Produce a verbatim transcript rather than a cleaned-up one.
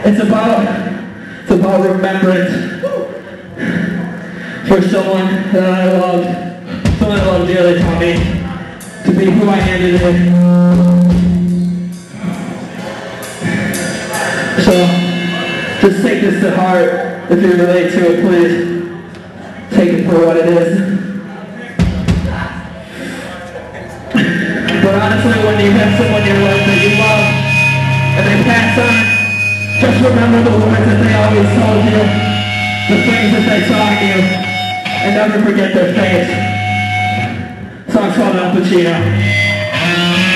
It's about, it's about remembrance for someone that I loved, someone I loved dearly taught me to be who I am today. So, just take this to heart. If you relate to it, please take it for what it is. But honestly, when you have someone in your life that you love and they pass on, just remember the words that they always told you, the things that they taught you, and never forget their face. Song's called Al Pacino.